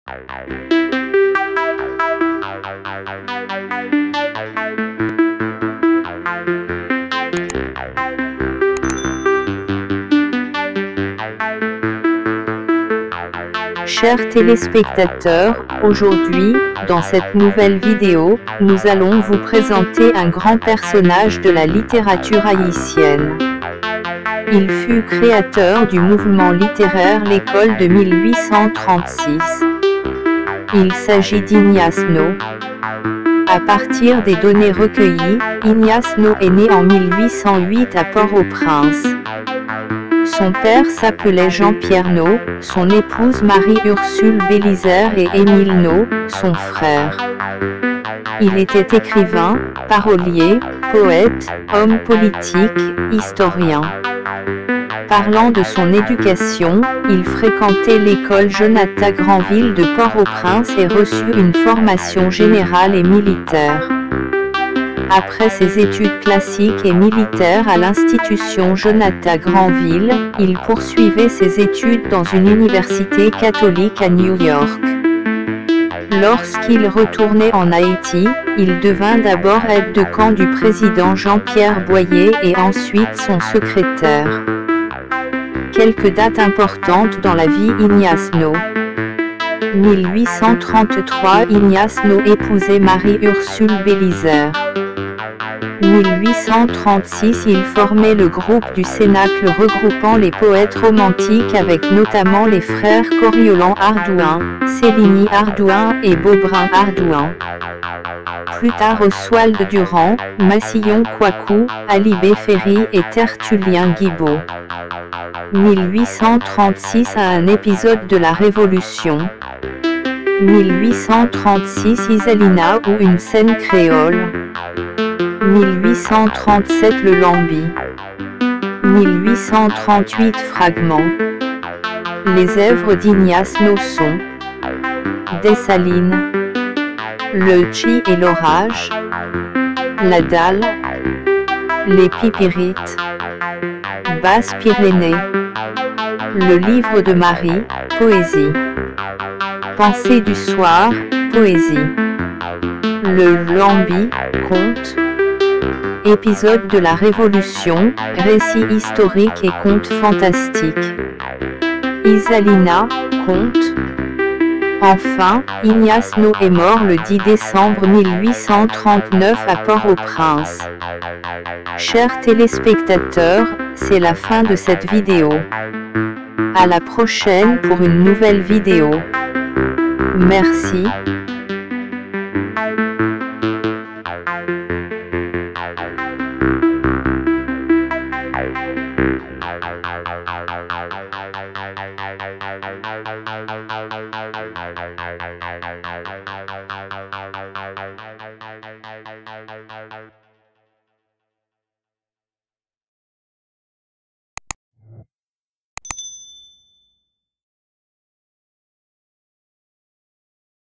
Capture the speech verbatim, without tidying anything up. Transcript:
Chers téléspectateurs, aujourd'hui, dans cette nouvelle vidéo, nous allons vous présenter un grand personnage de la littérature haïtienne. Il fut créateur du mouvement littéraire L'École de mille huit cent trente-six. Il s'agit d'Ignace No. À partir des données recueillies, Ignace No est né en mille huit cent huit à Port-au-Prince. Son père s'appelait Jean-Pierre No, son épouse Marie-Ursule Bélisaire et Émile No, son frère. Il était écrivain, parolier, poète, homme politique, historien. Parlant de son éducation, il fréquentait l'école Jonathan Granville de Port-au-Prince et reçut une formation générale et militaire. Après ses études classiques et militaires à l'institution Jonathan Granville, il poursuivait ses études dans une université catholique à New York. Lorsqu'il retournait en Haïti, il devint d'abord aide de camp du président Jean-Pierre Boyer et ensuite son secrétaire. Quelques dates importantes dans la vie Ignace No. mille huit cent trente-trois, Ignace No épousait Marie-Ursule Bélisaire. mille huit cent trente-six, il formait le groupe du Cénacle regroupant les poètes romantiques avec notamment les frères Coriolan-Ardouin, Céligny Ardouin et Beaubrun Ardouin. Plus tard Oswald Durand, Massillon Coicou, Alibé Ferry et Tertullien Guibault. mille huit cent trente-six à un épisode de la Révolution. mille huit cent trente-six Isalina ou une scène créole. mille huit cent trente-sept Le Lambi. mille huit cent trente-huit Fragments. Les œuvres d'Ignace No sont Dessalines, Le Chi et l'orage, La Dalle, Les Pipirites, Basse-Pyrénées, Le Livre de Marie, poésie. Pensée du soir, poésie. Le Lambi, conte. Épisode de la Révolution, récit historique et conte fantastique. Isalina, conte. Enfin, Ignace No est mort le dix décembre mille huit cent trente-neuf à Port-au-Prince. Chers téléspectateurs, c'est la fin de cette vidéo. À la prochaine pour une nouvelle vidéo. Merci. Bye.